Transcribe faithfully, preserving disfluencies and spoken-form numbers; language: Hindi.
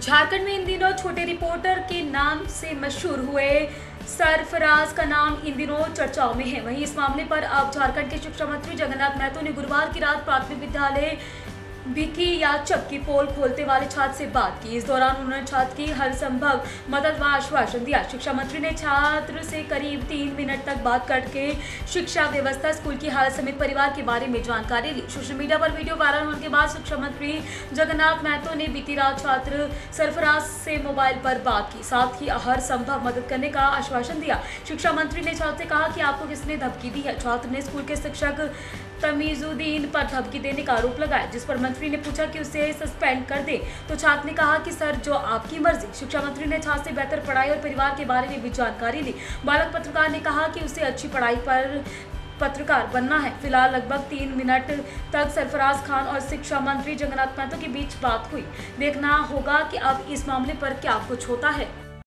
झारखंड में इन दिनों छोटे रिपोर्टर के नाम से मशहूर हुए सरफराज का नाम इन दिनों चर्चाओं में है। वहीं इस मामले पर अब झारखंड के शिक्षा मंत्री जगन्नाथ महतो ने गुरुवार की रात प्राथमिक विद्यालय भिकी याचक की पोल खोलते वाले छात्र से बात की। इस दौरान उन्होंने छात्र की हर संभव मदद व आश्वासन दिया। शिक्षा मंत्री ने छात्र से करीब तीन मिनट तक बात करके शिक्षा व्यवस्था, स्कूल की हालत समेत परिवार के बारे में जानकारी ली। सोशल मीडिया पर वीडियो वायरल होने के बाद शिक्षा मंत्री जगन्नाथ महतो ने बीती रात छात्र सरफराज से मोबाइल पर बात की, साथ ही हर संभव मदद करने का आश्वासन दिया। शिक्षा मंत्री ने छात्र से कहा कि आपको किसने धमकी दी है। छात्र ने स्कूल के शिक्षक तमीजुद्दीन पर धमकी देने का आरोप लगाया, जिस पर मंत्री ने पूछा कि उसे सस्पेंड कर दे, तो छात्र ने कहा कि सर जो आपकी मर्जी। शिक्षा मंत्री ने छात्र से बेहतर पढ़ाई और परिवार के बारे में भी जानकारी ली। बालक पत्रकार ने कहा कि उसे अच्छी पढ़ाई पर पत्रकार बनना है। फिलहाल लगभग तीन मिनट तक सरफराज खान और शिक्षा मंत्री जगन्नाथ महतो के बीच बात हुई। देखना होगा कि अब इस मामले पर क्या कुछ होता है।